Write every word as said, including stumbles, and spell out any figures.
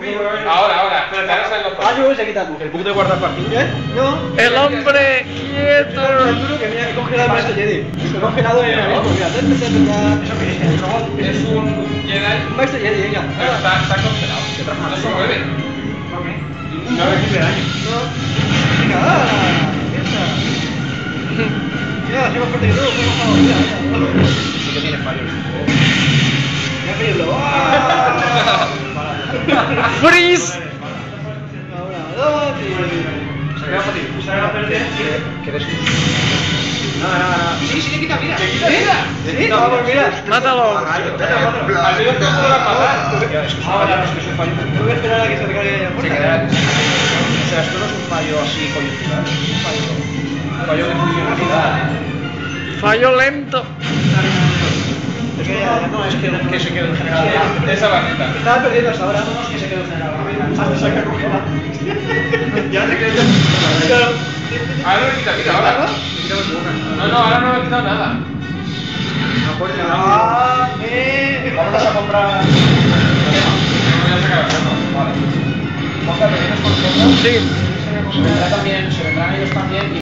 Ahora, ahora. Ahora salen los Ah, yo se quita tú. El bug de guardar partida. ¿Eh? No. ¡El hombre quieto! Tan duro que mira, he congelado el maestro Jedi. Lo he congelado en el mismo. Mira, te te te ¿eso qué es? ¿Un robot? Es un Jedi. Un maestro Jedi, venga. Pero está, está congelado. No se mueve. No recibe daño. No. Venga, ¡ah! ¡Piensa! Mira, soy más fuerte que tú, soy más famoso. Mira, mira. Sí que tiene fallos. Mira, pedirlo. ¡Ah! ¡Freeze! Ahora, dos y... Se queda fácil. Se va a perder. Que des... Nada, nada, nada. Sí, sí, le quita vida. ¿Qué quita vida? Sí, vamos, mira. ¡Mátalo! Al menos te podrás matar. Ahora, es que es un fallo. Tengo que esperar a que se recargue la Se fuerza. quedará. O sea, esto no es un fallo así coyuntural, es un fallo. Un fallo de funcionalidad. ¡Fallo lento! Es que ya, No, es que, que se quedó en general. Esa barrita. estaba perdiendo hasta ahora. No, es que se quedó en general. Hasta saca congelado. Ya te quedas. Claro. Ahora no le quita vida, ahora. No, no, ahora no le he quitado nada. No puedes ganar. Ah, eh. Vamos a comprar. No voy a sacar el juego. Vale. Ojalá, ¿vienes con nosotros? Sí. Se vendrá también, se vendrán ellos también.